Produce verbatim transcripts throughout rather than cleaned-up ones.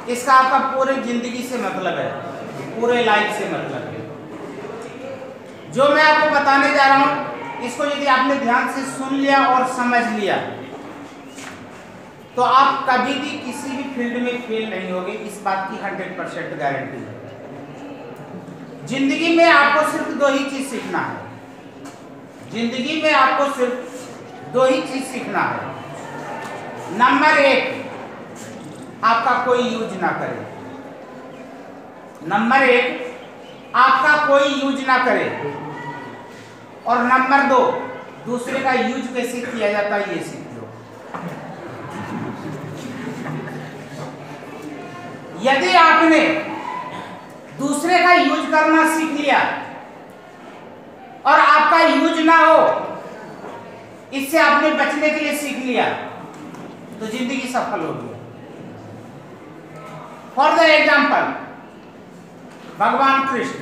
इसका आपका पूरे जिंदगी से मतलब है, पूरे लाइफ से मतलब है। जो मैं आपको बताने जा रहा हूं, इसको यदि आपने ध्यान से सुन लिया और समझ लिया तो आप कभी भी किसी भी फील्ड में फेल नहीं होगे, इस बात की हंड्रेड परसेंट गारंटी है। जिंदगी में आपको सिर्फ दो ही चीज सीखना है, जिंदगी में आपको सिर्फ दो ही चीज सीखना है। नंबर एक, आपका कोई यूज ना करे। नंबर एक, आपका कोई यूज ना करे। और नंबर दो, दूसरे का यूज कैसे किया जाता है ये सीख लो। यदि आपने दूसरे का यूज करना सीख लिया और आपका यूज ना हो, इससे आपने बचने के लिए सीख लिया, तो जिंदगी सफल होगी। फॉर द एग्जाम्पल, भगवान कृष्ण,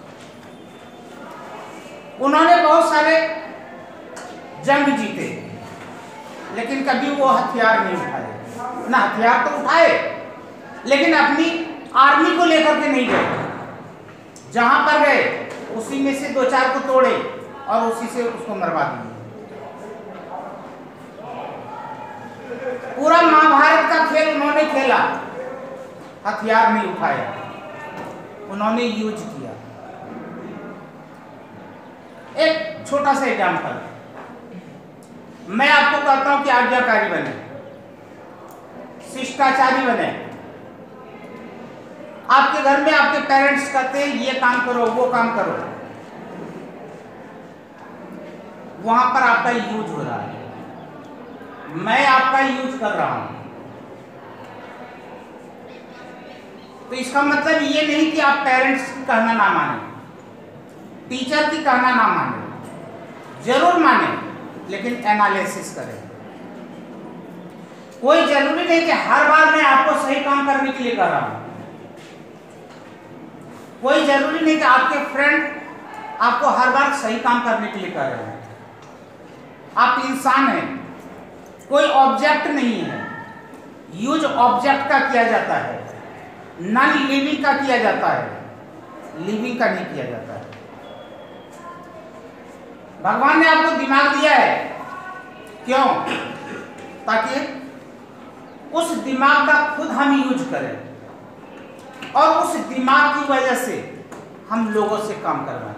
उन्होंने बहुत सारे जंग जीते, लेकिन कभी वो हथियार नहीं उठाए। ना हथियार तो उठाए, लेकिन अपनी आर्मी को लेकर के नहीं गए। जहां पर गए उसी में से दो चार को तोड़े और उसी से उसको मरवा दिए। पूरा महाभारत का खेल उन्होंने खेला, हथियार नहीं उठाया, उन्होंने यूज किया। एक छोटा सा एग्जाम्पल, मैं आपको कहता हूं कि आज्ञाकारी बने, शिष्टाचारी बने। आपके घर में आपके पेरेंट्स कहते हैं ये काम करो, वो काम करो, वहां पर आपका यूज हो रहा है, मैं आपका यूज कर रहा हूं। तो इसका मतलब ये नहीं कि आप पेरेंट्स की कहना ना माने, टीचर की कहना ना माने, जरूर माने, लेकिन एनालिसिस करें। कोई जरूरी नहीं कि हर बार मैं आपको सही काम करने के लिए कर रहा हूं। कोई जरूरी नहीं कि आपके फ्रेंड आपको हर बार सही काम करने के लिए कर रहे हैं। आप इंसान हैं, कोई ऑब्जेक्ट नहीं है। यूज ऑब्जेक्ट का किया जाता है, नॉन लिविंग का किया जाता है, लिविंग का नहीं किया जाता है। भगवान ने आपको दिमाग दिया है, क्यों? ताकि उस दिमाग का खुद हम यूज करें और उस दिमाग की वजह से हम लोगों से काम करवाएं।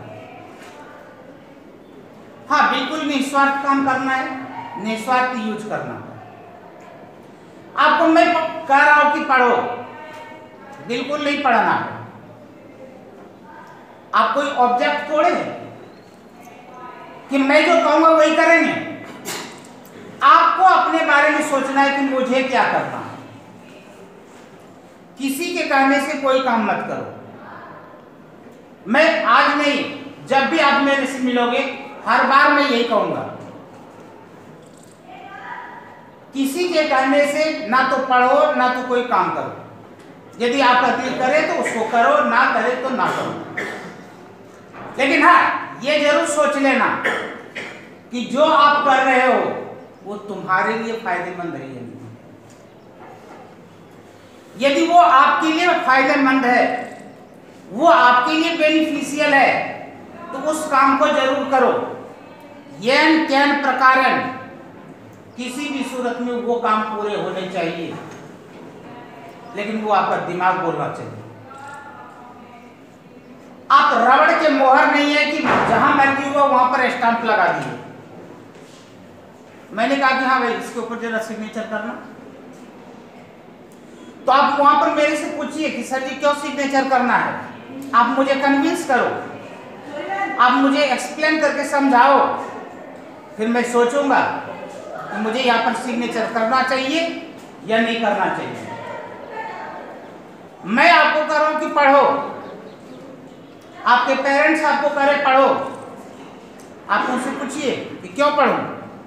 हाँ, बिल्कुल निस्वार्थ काम करना है, निस्वार्थ यूज करना है। आपको मैं कह रहा हूं कि पढ़ो, बिल्कुल नहीं पढ़ना है। आप कोई ऑब्जेक्ट तोड़े कि मैं जो कहूंगा वही करेंगे। आपको अपने बारे में सोचना है कि मुझे क्या करना है। किसी के कहने से कोई काम मत करो। मैं आज नहीं, जब भी आप मेरे से मिलोगे हर बार मैं यही कहूंगा, किसी के कहने से ना तो पढ़ो ना तो कोई काम करो। यदि आप अतीत करें तो उसको करो, ना करे तो ना करो। लेकिन हाँ, ये जरूर सोच लेना कि जो आप कर रहे हो वो तुम्हारे लिए फायदेमंद है या नहीं। यदि वो आपके लिए फायदेमंद है, वो आपके लिए बेनिफिशियल है, तो उस काम को जरूर करो। येन कैन प्रकारन, किसी भी सूरत में वो काम पूरे होने चाहिए, लेकिन वो आपका दिमाग बोलना चाहिए। आप रबड़ के मोहर नहीं है कि जहां मर्जी हुआ वहां पर स्टाम्प लगा दिए। मैंने कहा कि हाँ भाई, इसके ऊपर जरा सिग्नेचर करना, तो आप वहां पर मेरे से पूछिए कि सर जी क्यों सिग्नेचर करना है। आप मुझे कन्विंस करो, आप मुझे एक्सप्लेन करके समझाओ, फिर मैं सोचूंगा कि मुझे यहाँ पर सिग्नेचर करना चाहिए या नहीं करना चाहिए। मैं आपको कह रहा हूं कि पढ़ो, आपके पेरेंट्स आपको कह रहे पढ़ो, आप उनसे पूछिए कि क्यों पढ़ूं।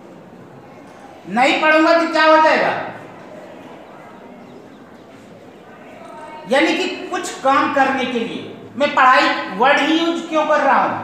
नहीं पढ़ूंगा तो क्या हो जाएगा? यानी कि कुछ काम करने के लिए मैं पढ़ाई वर्ड ही यूज क्यों कर रहा हूं?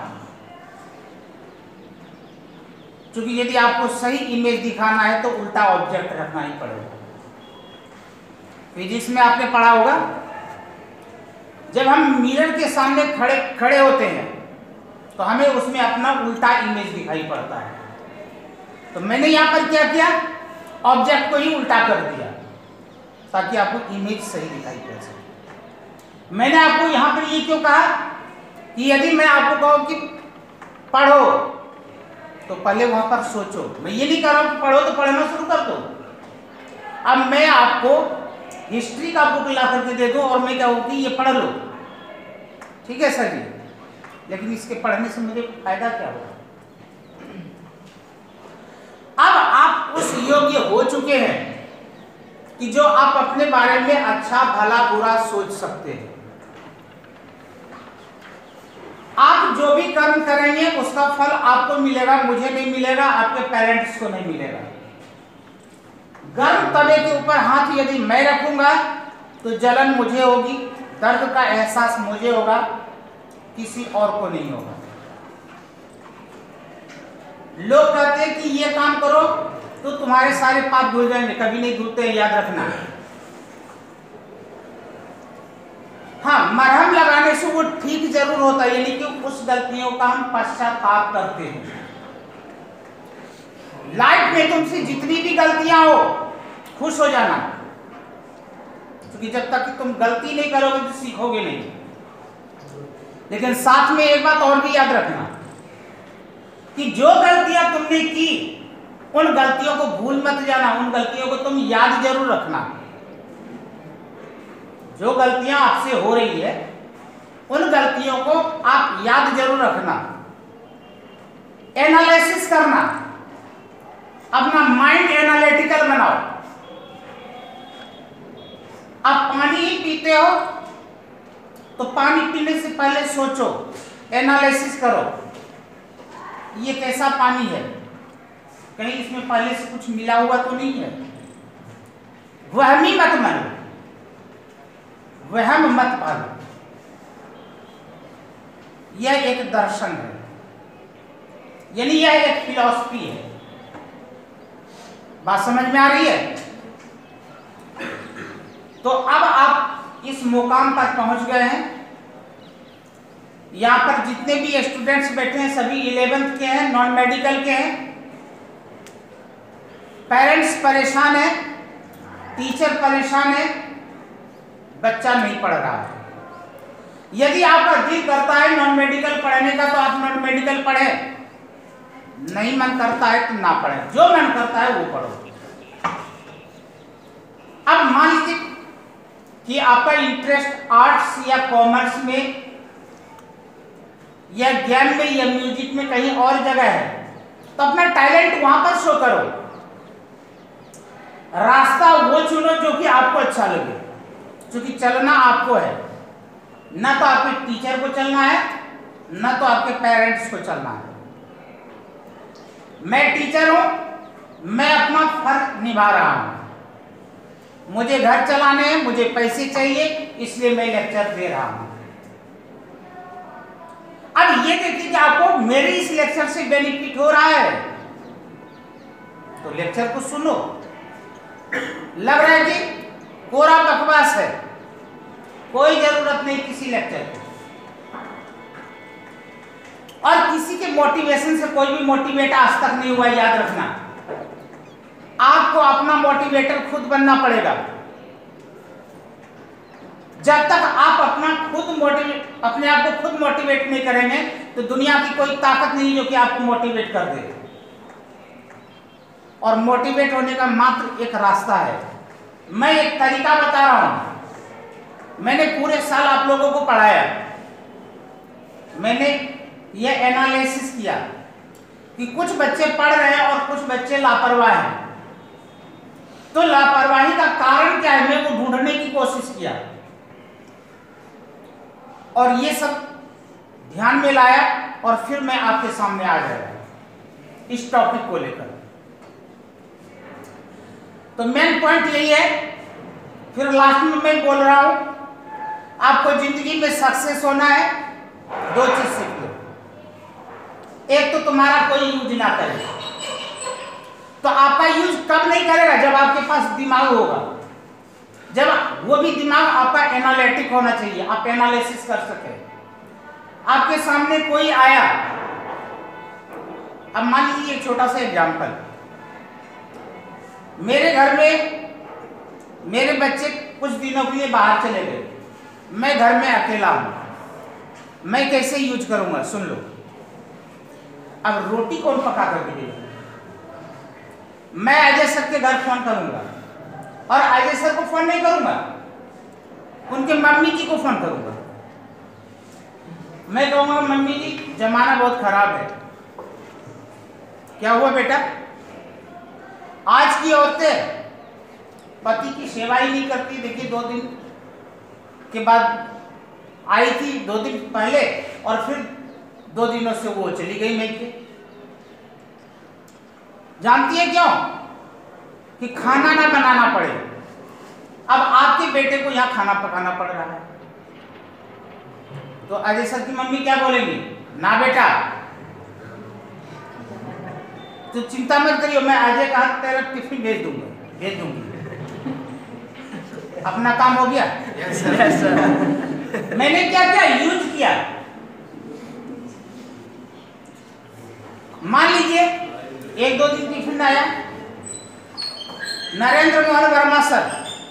क्योंकि यदि आपको सही इमेज दिखाना है तो उल्टा ऑब्जेक्ट रखना ही पड़ेगा। फिजिक्स में आपने पढ़ा होगा, जब हम मिरर के सामने खड़े खड़े होते हैं तो हमें उसमें अपना उल्टा इमेज दिखाई पड़ता है। तो मैंने यहाँ पर क्या किया, ऑब्जेक्ट को ही उल्टा कर दिया ताकि आपको इमेज सही दिखाई पड़ सके। मैंने आपको यहाँ पर ये क्यों कहा कि यदि मैं आपको कहूँ कि पढ़ो तो पहले वहां पर सोचो। मैं ये नहीं कह रहा हूँ कि पढ़ो तो पढ़ना शुरू कर दो। अब मैं आपको हिस्ट्री का बुक ला करके दे दूं और मैं कहूँ कि ये पढ़ लो, ठीक है सर जी, लेकिन इसके पढ़ने से मुझे फायदा क्या होगा? अब आप उस योग्य हो चुके हैं कि जो आप अपने बारे में अच्छा भला बुरा सोच सकते हैं। आप जो भी कर्म करेंगे उसका फल आपको मिलेगा, मुझे नहीं मिलेगा, आपके पेरेंट्स को नहीं मिलेगा। गर्म तवे के ऊपर हाथ यदि मैं रखूंगा तो जलन मुझे होगी, दर्द का एहसास मुझे होगा, किसी और को नहीं होगा। लोग कहते हैं कि ये काम करो तो तुम्हारे सारे पाप धुल जाएंगे, कभी नहीं धुलते, याद रखना। हाँ, मरहम लगाने से वो ठीक जरूर होता है, यानी कि उस गलतियों का हम पश्चाताप करते हैं। लाइफ में तुमसे जितनी भी गलतियां हो खुश हो जाना, क्योंकि जब तक कि तुम गलती नहीं करोगे तो सीखोगे नहीं। लेकिन साथ में एक बात और भी याद रखना कि जो गलतियां तुमने की उन गलतियों को भूल मत जाना, उन गलतियों को तुम याद जरूर रखना। जो गलतियां आपसे हो रही है उन गलतियों को आप याद जरूर रखना, एनालिसिस करना, अपना माइंड एनालिटिकल बनाओ। आप पानी ही पीते हो तो पानी पीने से पहले सोचो, एनालिसिस करो, ये कैसा पानी है, कहीं इसमें पहले से कुछ मिला हुआ तो नहीं है। वहमी मत मानो, वहम मत पालो। यह एक दर्शन है, यानी यह एक फिलॉसफी है। बात समझ में आ रही है? तो अब आप इस मुकाम पर पहुंच गए हैं। यहां पर जितने भी स्टूडेंट्स बैठे हैं सभी इलेवेंथ के हैं, नॉन मेडिकल के हैं। पेरेंट्स परेशान है, टीचर परेशान है, बच्चा नहीं पढ़ रहा है। यदि आपका दिल करता है नॉन मेडिकल पढ़ने का तो आप नॉन मेडिकल पढ़ें, नहीं मन करता है तो ना पढ़ें, जो मन करता है वो पढ़ो। अब मान लीजिए कि आपका इंटरेस्ट आर्ट्स या कॉमर्स में या ज्ञान में या म्यूजिक में कहीं और जगह है, तो अपना टैलेंट वहां पर शो करो। रास्ता वो चुनो जो कि आपको अच्छा लगे, क्योंकि चलना आपको है, ना तो आपके टीचर को चलना है ना तो आपके पेरेंट्स को चलना है। मैं टीचर हूं, मैं अपना फर्ज निभा रहा हूं, मुझे घर चलाने हैं, मुझे पैसे चाहिए, इसलिए मैं लेक्चर दे रहा हूं। अब ये देखिए कि आपको मेरे इस लेक्चर से बेनिफिट हो रहा है तो लेक्चर को सुनो। लग रहा है कि कोरा बकवास है, कोई जरूरत नहीं किसी लेक्चर की। और किसी के मोटिवेशन से कोई भी मोटिवेट आज तक नहीं हुआ, याद रखना। आपको अपना मोटिवेटर खुद बनना पड़ेगा। जब तक आप अपना खुद मोटिवेट अपने आप को खुद मोटिवेट नहीं करेंगे तो दुनिया की कोई ताकत नहीं जो कि आपको मोटिवेट कर दे। और मोटिवेट होने का मात्र एक रास्ता है। मैं एक तरीका बता रहा हूं, मैंने पूरे साल आप लोगों को पढ़ाया, मैंने यह एनालिसिस किया कि कुछ बच्चे पढ़ रहे हैं और कुछ बच्चे लापरवाह हैं। तो लापरवाही का कारण क्या है, मैं वो ढूंढने की कोशिश किया और ये सब ध्यान में लाया और फिर मैं आपके सामने आ गया इस टॉपिक को लेकर। तो मेन पॉइंट यही है, फिर लास्ट में मैं बोल रहा हूं, आपको जिंदगी में सक्सेस होना है, दो चीज सीख लो। एक तो तुम्हारा कोई यूज ना करे, तो आपका यूज कब नहीं करेगा, जब आपके पास दिमाग होगा। जब वो भी दिमाग आपका एनालिटिक होना चाहिए, आप एनालिसिस कर सके। आपके सामने कोई आया, अब मान लीजिए एक छोटा सा एग्जाम्पल, मेरे घर में मेरे बच्चे कुछ दिनों के लिए बाहर चले गए, मैं घर में अकेला हूं, मैं कैसे यूज करूंगा? सुन लो। अब रोटी कौन पका कर देगा? मैं अजय सर के घर फोन करूंगा और अजय सर को फोन नहीं करूंगा, उनके मम्मी जी को फोन करूंगा। मैं कहूंगा मम्मी जी जमाना बहुत खराब है। क्या हुआ बेटा? आज की औरतें पति की सेवा ही नहीं करती। देखिए दो दिन के बाद आई थी, दो दिन पहले, और फिर दो दिनों से वो चली गई मैके। जानती है क्यों? कि खाना ना बनाना पड़े। अब आपके बेटे को यहां खाना पकाना पड़ रहा है, तो अजय सर की मम्मी क्या बोलेंगी? ना बेटा तो चिंता मत करियो, मैं अजय का तेरा टिफिन भेज दूंगा, भेज दूंगी। अपना काम हो गया। yes, sir. Yes, sir. मैंने क्या क्या यूज किया? मान लीजिए एक दो दिन टिफिन आया, नरेंद्र मोहन वर्मा सर,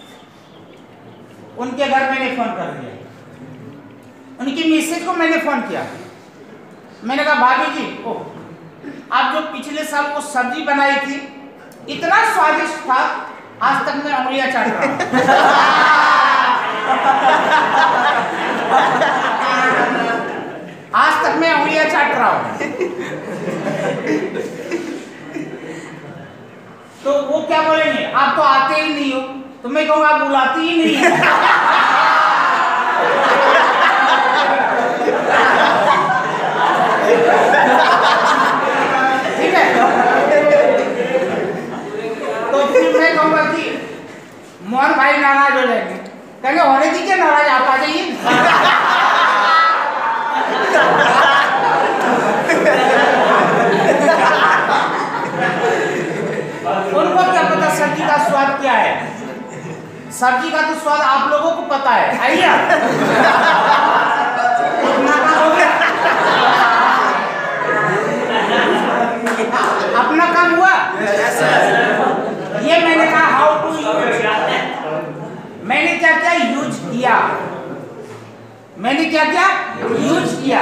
उनके घर मैंने फोन कर दिया, उनकी मिसेज को मैंने फोन किया। मैंने कहा भाभी जी, ओह आप जो पिछले साल वो सब्जी बनाई थी इतना स्वादिष्ट था, आज तक मैं उंगलियां चाट रहा हूं। आज तक मैं उंगलियां चाट रहा हूं। तो वो क्या बोलेंगे? आप तो आते ही नहीं हो। तो मैं कहूँगा आप बुलाती ही नहीं है। ठीक है, तो फिर मैं कहूँगा कि मोहन भाई नाराज हो जाएंगे, कहेंगे होने दीजिए नाराज, आप आ जाइए। उनको क्या पता सब्जी का स्वाद क्या है? सब्जी का तो स्वाद आप लोगों को पता है। आइए अपना काम हो गया, अपना काम हुआ। ये मैंने कहा हाउ टू यूज, मैंने क्या क्या यूज किया, मैंने क्या क्या यूज किया।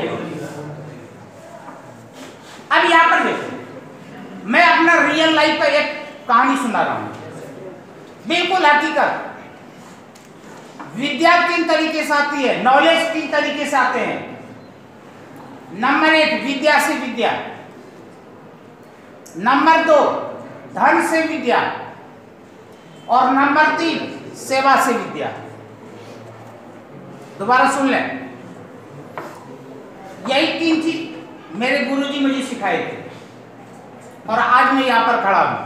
अब यहां पर देखो, मैं अपना रियल लाइफ का एक कहानी सुना रहा हूं, बिल्कुल हकीकत। विद्या तीन तरीके से आती है, नॉलेज तीन तरीके से आते हैं। नंबर एक विद्या से विद्या, नंबर दो धन से विद्या, और नंबर तीन सेवा से विद्या। दोबारा सुन लें, यही तीन चीज मेरे गुरुजी मुझे सिखाए थे और आज मैं यहां पर खड़ा हूं।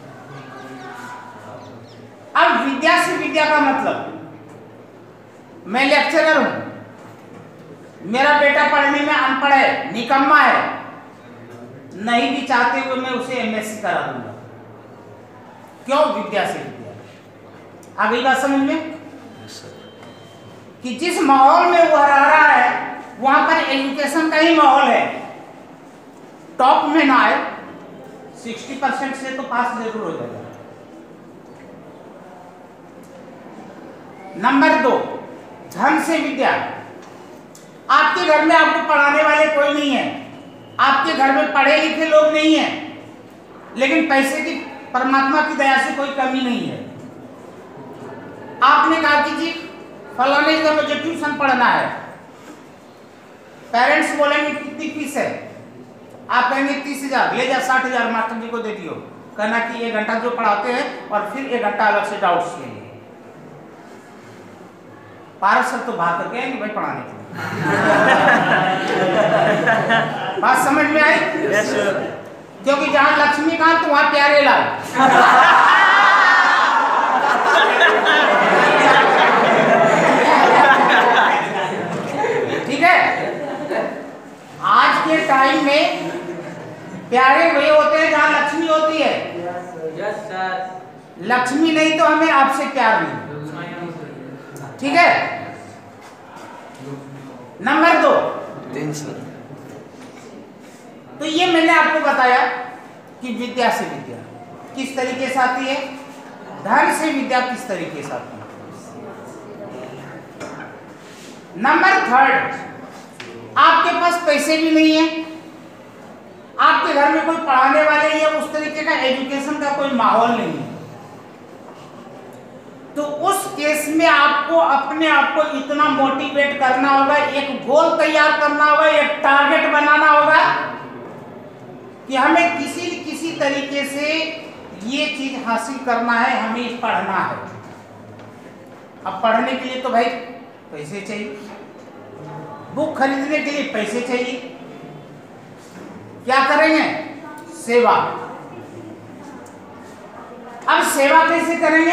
अब विद्या से विद्या का मतलब, मैं लेक्चरर हूं, मेरा बेटा पढ़ने में अनपढ़ है, निकम्मा है, नहीं भी चाहते हुए मैं उसे एमएससी करा दूंगा। क्यों? विद्या से विद्या। आ गई बात समझ में? कि जिस माहौल में वह रह रहा है वहां पर एजुकेशन का ही माहौल है। टॉप में ना आए, सिक्सटी परसेंट से तो पास जरूर हो जाएगा। नंबर दो धन से विद्या। आपके घर में आपको पढ़ाने वाले कोई नहीं है, आपके घर में पढ़े लिखे लोग नहीं हैं, लेकिन पैसे की परमात्मा की दया से कोई कमी नहीं है। आपने कहा कि जी फलाने का मुझे ट्यूशन पढ़ना है, पेरेंट्स बोलेंगे कितनी फीस है? आप कहेंगे तीस हजार, ले जा साठ हजार मास्टर जी को दे दियो, कहना कि एक घंटा जो पढ़ाते हैं और फिर एक घंटा अलग से डाउट्स के लिए। पारस सर तो भाग करके आएंगे भाई पढ़ाने के लिए। बात समझ में आई? yes, क्योंकि जहां लक्ष्मीकांत वहां प्यारे लाल। ठीक है, आज के टाइम में प्यारे वही होते हैं जहां लक्ष्मी होती है। yes, sir. लक्ष्मी नहीं तो हमें आपसे प्यार नहीं। ठीक है। नंबर दो, तीन सौ। तो ये मैंने आपको बताया कि विद्या से विद्या किस तरीके से आती है, धन से विद्या किस तरीके से आती है। नंबर थर्ड, आपके पास पैसे भी नहीं है, आपके घर में कोई पढ़ाने वाले या उस तरीके का एजुकेशन का कोई माहौल नहीं है, तो उस केस में आपको अपने आप को इतना मोटिवेट करना होगा, एक गोल तैयार करना होगा, एक टारगेट बनाना होगा कि हमें किसी किसी तरीके से ये चीज हासिल करना है, हमें पढ़ना है। अब पढ़ने के लिए तो भाई पैसे चाहिए, बुक खरीदने के लिए पैसे चाहिए, क्या करेंगे, सेवा। अब सेवा कैसे करेंगे,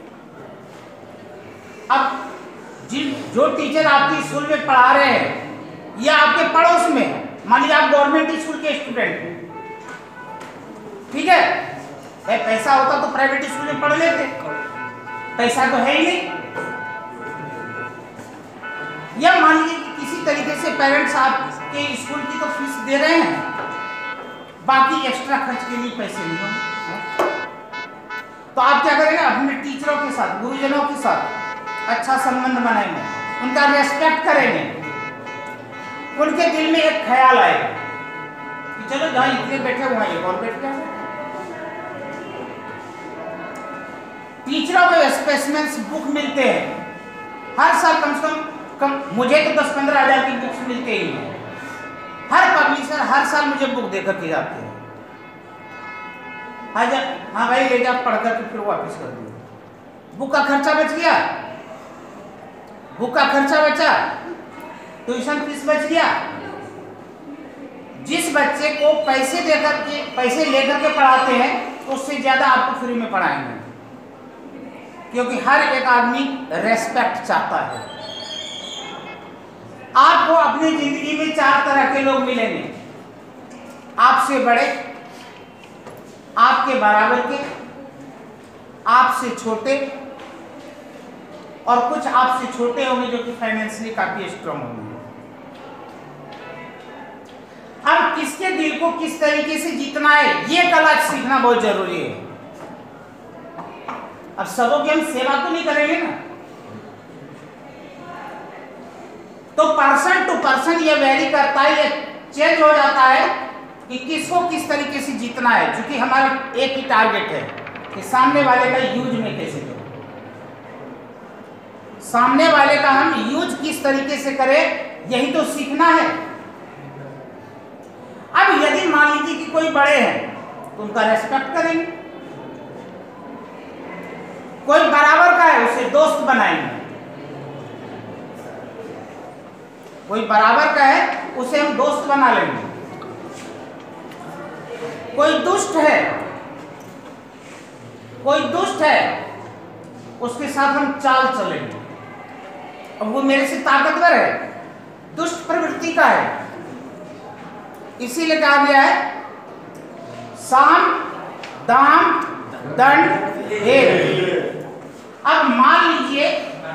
अब जिन जो टीचर आपके स्कूल में पढ़ा रहे हैं या आपके पड़ोस में, मान लीजिए आप गवर्नमेंट स्कूल के स्टूडेंट हैं, ठीक है, भाई पैसा होता तो प्राइवेट स्कूल में पढ़ लेते, पैसा तो है ही नहीं। या मान लीजिए कि किसी तरीके से पेरेंट्स आपके स्कूल की तो फीस दे रहे हैं, बाकी एक्स्ट्रा खर्च के लिए पैसे नहीं होंगे, तो आप क्या करेंगे, अपने टीचरों के साथ, गुरुजनों के साथ अच्छा संबंध बनाएंगे, उनका रेस्पेक्ट करेंगे, उनके दिल में एक ख्याल आएगा कि चलो जहां इतने बैठे हुए हैं एक और बैठ गया। टीचरों को स्पेसिमेंस बुक मिलते हैं हर साल, कम से कम कम मुझे तो दस पंद्रह हजार की बुक्स मिलते ही हैं। हर पब्लिशर हर साल मुझे बुक देकर के जाते हैं, हाँ हाँ भाई ले जा, पढ़ कर के फिर वापस कर दिया। बुक का खर्चा बच गया, बुक का खर्चा बचा, ट्यूशन फीस बच गया। जिस बच्चे को पैसे देकर के पैसे लेकर के पढ़ाते हैं उससे ज्यादा आपको फ्री में पढ़ाएंगे, क्योंकि हर एक आदमी रेस्पेक्ट चाहता है। आपको अपनी जिंदगी में चार तरह के लोग मिलेंगे, आपसे बड़े, आपके बराबर के, आपसे छोटे, और कुछ आपसे छोटे होंगे जो कि फाइनेंशियली काफी स्ट्रांग होंगे। अब किसके दिल को किस तरीके से जीतना है, ये कला सीखना बहुत जरूरी है। अब सबों की हम सेवा तो नहीं करेंगे ना, तो पर्सन टू पर्सन ये वेरी करता है, ये चेंज हो जाता है कि किसको किस तरीके से जीतना है, क्योंकि हमारा एक ही टारगेट है कि सामने वाले का यूज में कैसे करें, सामने वाले का हम यूज किस तरीके से करें, यही तो सीखना है। अब यदि मान लीजिए कि कोई बड़े हैं तो उनका रेस्पेक्ट करेंगे, कोई बराबर का है उसे दोस्त बनाएंगे, कोई बराबर का है उसे हम दोस्त बना लेंगे, कोई दुष्ट है कोई दुष्ट है उसके साथ हम चाल चलेंगे, अब वो मेरे से ताकतवर है, दुष्ट प्रवृत्ति का है, इसीलिए कहा गया है साम दाम दंड भेद। अब मान लीजिए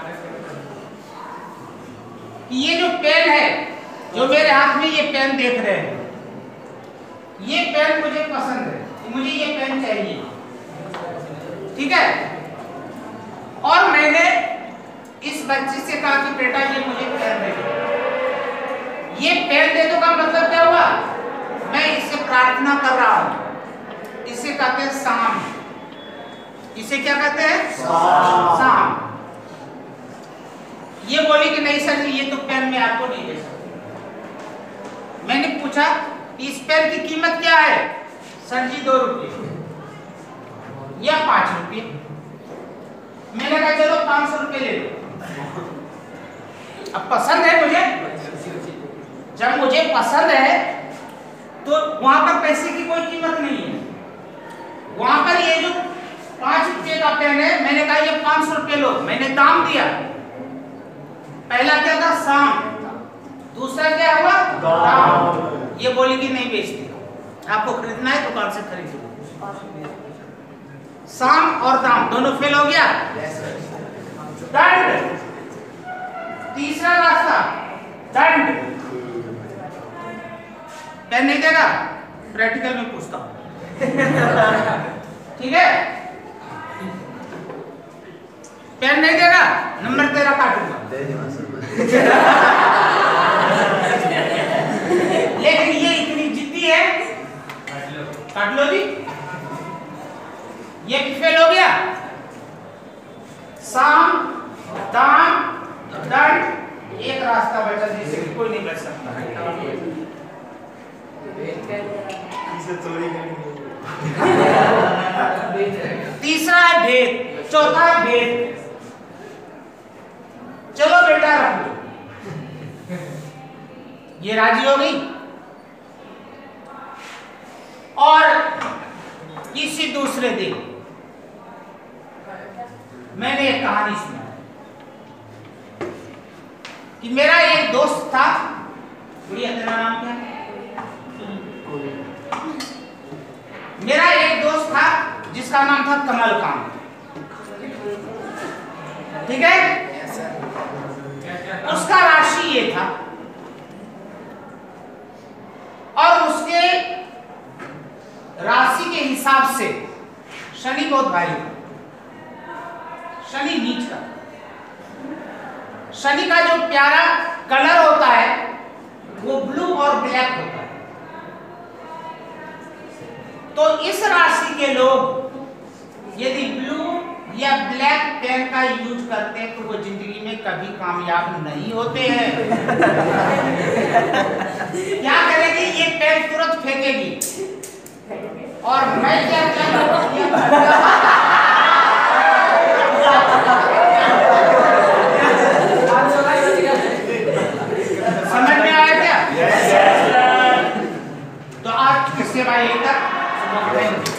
कि ये जो पेन है, जो मेरे हाथ में ये पेन देख रहे हैं, ये पेन मुझे पसंद है, मुझे ये पेन चाहिए, ठीक है, और मैंने इस बच्चे से कहा कि बेटा ये मुझे पेन दे दो, ये पेन दे दो का मतलब क्या हुआ, मैं इससे प्रार्थना कर रहा हूं, इसे कहते हैं साम, इसे क्या कहते हैं साम। ये बोली कि नहीं सर ये तो पेन में आपको नहीं दे सकता। मैंने पूछा इस पेन की कीमत क्या है, सर जी दो रुपये या पांच रुपये। मैंने कहा चलो पांच सौ रुपये ले लो, अब पसंद है मुझे, जब मुझे पसंद है तो वहां पर पैसे की कोई कीमत नहीं है, वहां पर ये जो पांच रुपये का पेन है, मैंने कहा ये पांच सौ रुपये लो, मैंने दाम दिया। पहला क्या था साम, दूसरा क्या हुआ दाम। ये बोली कि नहीं बेचती, आपको खरीदना है दुकान से खरीद लो। साम और दाम दोनों फेल हो गया। दंड, तीसरा रास्ता दंड। पेन नहीं देगा, प्रैक्टिकल में पूछता हूं। ठीक है, पेन नहीं देगा, नंबर तेरा काटूंगा। लेकिन ये इतनी जिद्दी है, काट लो जी। ये फेल हो गया। साम दाम दंड, एक रास्ता बचा जिससे कोई नहीं बच सकता। तीसरा है भेद, चौथा है भेद। चलो बेटा रख लो। ये राजी हो गई और किसी दूसरे दिन मैंने एक कहानी सुना कि मेरा एक दोस्त था। बुढ़िया तेरा नाम क्या है? मेरा एक दोस्त था जिसका नाम था कमल कांत। ठीक है, उसका राशि ये था और उसके राशि के हिसाब से शनि बहुत भारी था। शनि नीच का, शनि का जो प्यारा कलर होता है वो ब्लू और ब्लैक होता है। तो इस राशि के लोग यदि ब्लू या ब्लैक पेन का यूज करते हैं तो वो जिंदगी में कभी कामयाब नहीं होते हैं। क्या करेगी? ये पेन तुरंत फेंकेगी। और मैं क्या क्या समझ में आया क्या? तो आज की सेवा यही तक।